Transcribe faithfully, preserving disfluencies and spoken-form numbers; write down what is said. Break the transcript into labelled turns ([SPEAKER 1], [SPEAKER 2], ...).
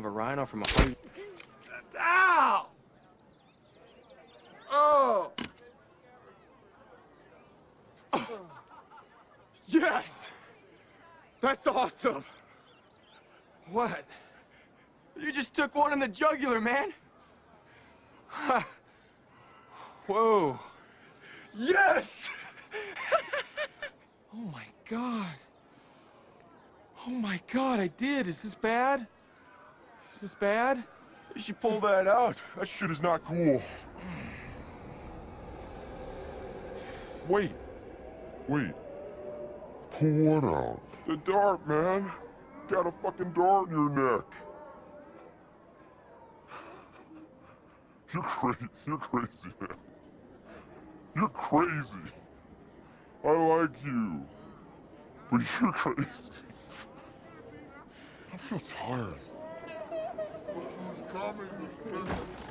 [SPEAKER 1] of a rhino from a hundred...
[SPEAKER 2] Ow! Oh! Oh! Yes! That's awesome!
[SPEAKER 1] What?
[SPEAKER 2] You just took one in the jugular, man!
[SPEAKER 1] Ha! Whoa!
[SPEAKER 2] Yes!
[SPEAKER 1] Oh my god! Oh my god, I did! Is this bad? Is this bad?
[SPEAKER 2] You should pull that out.
[SPEAKER 3] That shit is not cool. Wait. Wait. Pull what out? The dart, man. Got a fucking dart in your neck. You're crazy. You're crazy, man. You're crazy. I like you. But you're crazy. I feel tired. Who's coming? Who's coming?